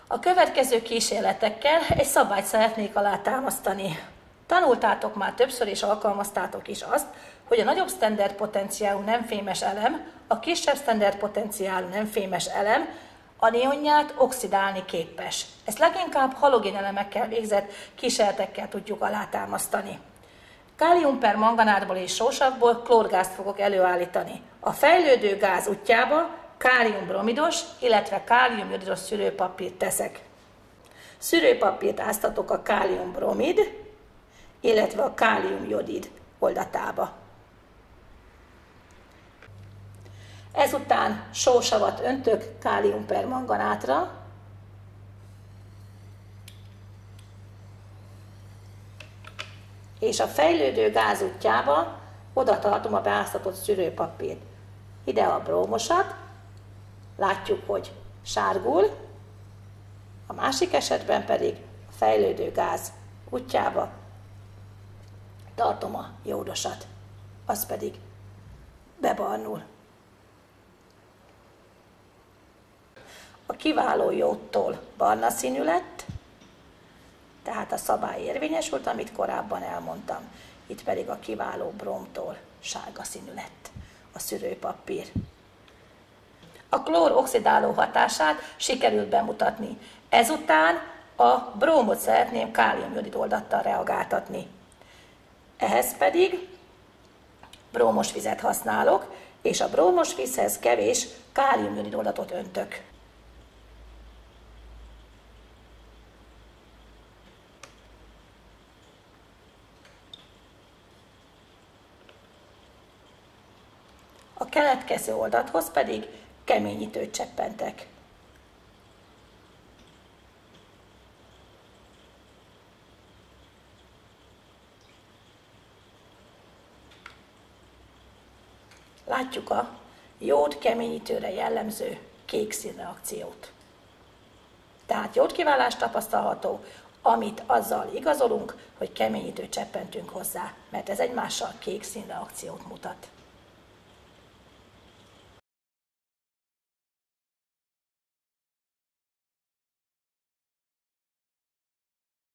A következő kísérletekkel egy szabályt szeretnék alátámasztani. Tanultátok már többször és alkalmaztátok is azt, hogy a nagyobb standard potenciálú nemfémes elem, a kisebb standard potenciálú nemfémes elem anionját oxidálni képes. Ezt leginkább halogénelemekkel végzett kísérletekkel tudjuk alátámasztani. Káliumpermanganátból és sósavból klórgázt fogok előállítani. A fejlődő gáz útjába káliumbromidos, illetve káliumjodidos szűrőpapírt teszek. Szűrőpapírt áztatok a káliumbromid, illetve a káliumjodid oldatába. Ezután sósavat öntök káliumpermanganátra, és a fejlődő gáz útjába oda tartom a beáztatott szűrőpapírt. Ide a brómosat, látjuk, hogy sárgul, a másik esetben pedig a fejlődő gáz útjába tartom a jódosat, az pedig bebarnul. A kiváló jódtól barna színű lett, tehát a szabály érvényesült, amit korábban elmondtam. Itt pedig a kiváló bromtól sárga színű lett a szűrőpapír. A klór oxidáló hatását sikerült bemutatni. Ezután a brómot szeretném káliumjodid oldattal reagáltatni. Ehhez pedig brómos vizet használok, és a brómos vízhez kevés káliumjodid oldatot öntök. A keletkező oldathoz pedig keményítőt cseppentek. Látjuk a jód keményítőre jellemző kék színreakciót. Tehát jódkiválás tapasztalható, amit azzal igazolunk, hogy keményítőt cseppentünk hozzá, mert ez egymással kék színreakciót mutat.